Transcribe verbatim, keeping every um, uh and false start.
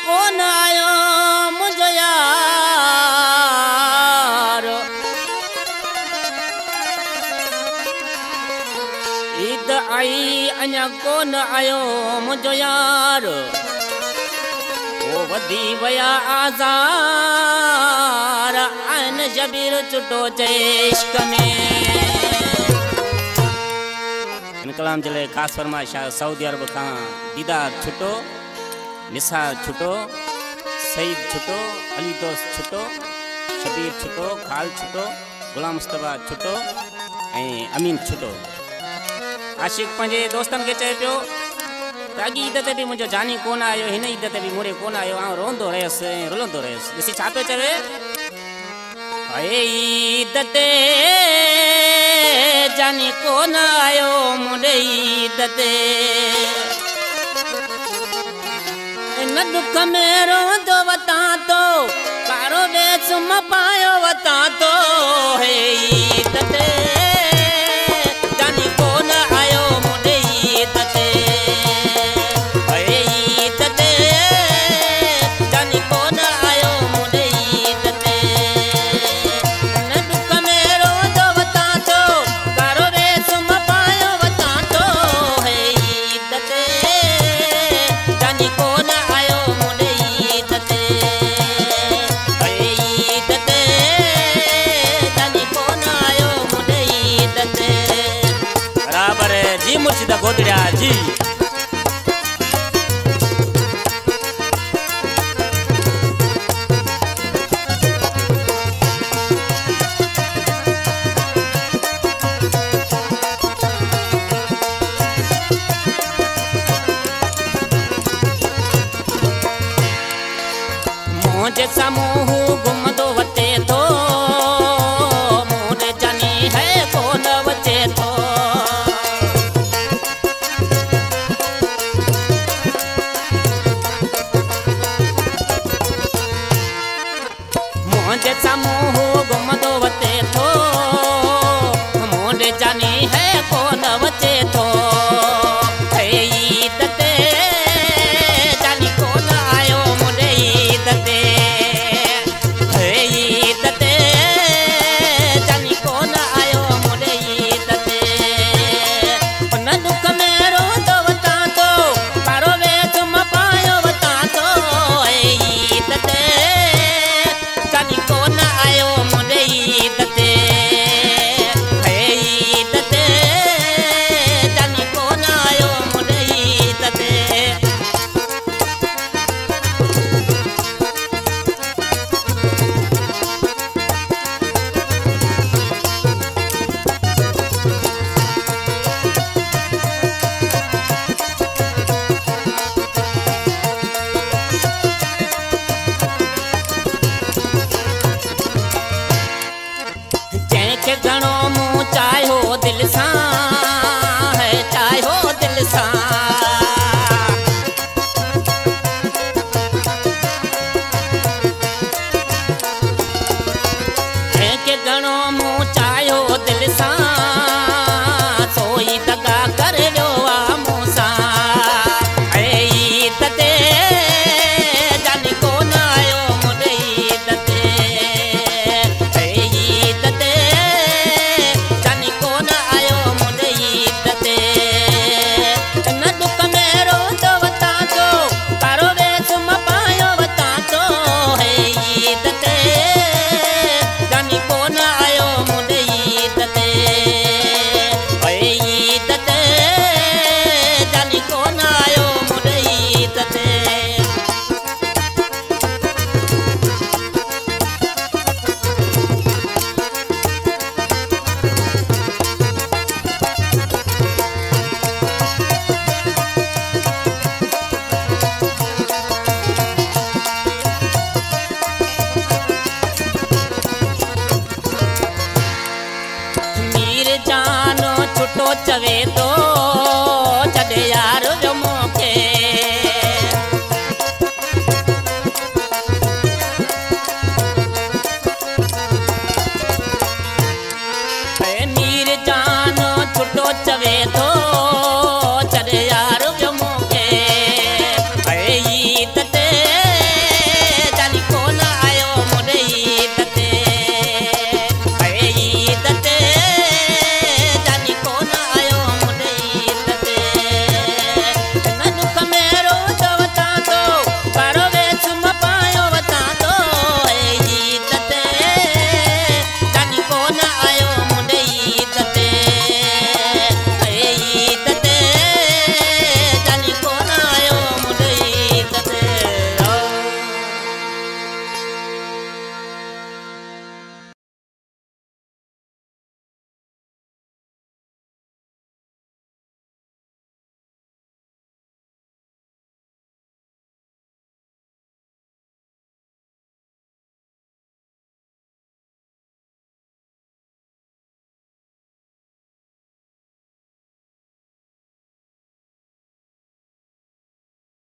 कोन आयो मुझो यार ईद आई अञा कोन आयो मुझो यार ओ वधी वया आज़ार आइन शबीर छुटो इश्क में इन कलाम जे लाइ ख़ासि फरमाइश आहे सऊदी अरब खां दीदार छुटो निसार छुटो सईद छुटो अली दोस्त छुटो शबीर छुटो खाल छुटो गुलाम मुस्तफा छुटो ऐं अमीन छुटो आशिक़ पंहिंजे दोस्तनि खे चए पियो त अॻी ईद ते बि मुंहिंजो जानी कोन आयो हिन ईद ते बि मुड़े कोन आयो आउं रोंदो रहियुसि ऐं रुलंदो रहियुसि ॾिसी छा पियो चवे अए ईद ते जानी कोन आयो मुड़े ईद ते न दुख में रोंदो वतां तो कारो बेसुम पायो वतां तो हे ईद ते जानी कोन आयो मुड़े ईद ते हे ईद ते जानी कोन आयो मुड़े ईद ते न दुख में रोंदो वतां तो कारो बेसुम पायो वतां तो हे ईद ते जानी कोन आयो मुड़े ईद ते हे ईद ते जानी कोन आयो मुड़े ईद ते बराबर है जी मुर्शिद गोदड़िया जी मुझे समूह